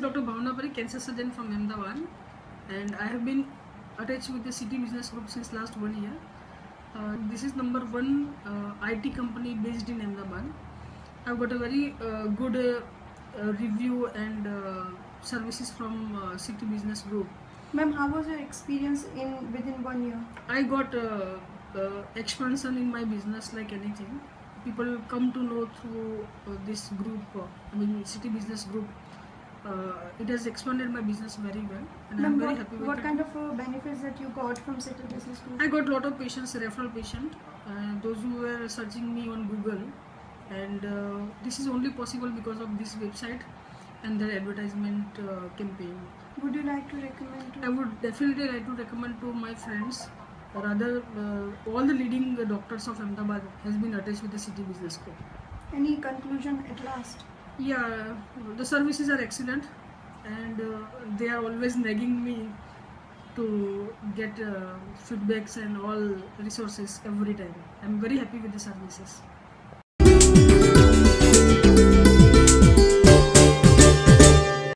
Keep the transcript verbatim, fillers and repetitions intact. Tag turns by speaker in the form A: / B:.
A: Doctor Bhavna Parikh, cancer surgeon from Ahmedabad, and I have been attached with the City Business Group since last one year. Uh, this is number one uh, I T company based in Ahmedabad. I've got a very uh, good uh, uh, review and uh, services from uh, City Business Group.
B: Ma'am, how was your experience in within one year?
A: I got uh, uh, expansion in my business like anything. People come to know through uh, this group, uh, I mean City Business Group. Uh, it has expanded my business very well, and I'm very
B: what,
A: happy with
B: what
A: it.
B: kind of uh, benefits that you got from City Business Group?
A: I got a lot of patients, referral patient, uh, those who were searching me on Google, and uh, this is only possible because of this website and their advertisement uh, campaign.
B: Would you like to recommend to?
A: I would definitely like to recommend to my friends. Rather, uh, all the leading uh, doctors of Ahmedabad has been attached with the City Business Group.
B: Any conclusion at last?
A: Yeah, the services are excellent, and uh, they are always nagging me to get uh, feedbacks and all resources every time. I'm very happy with the services.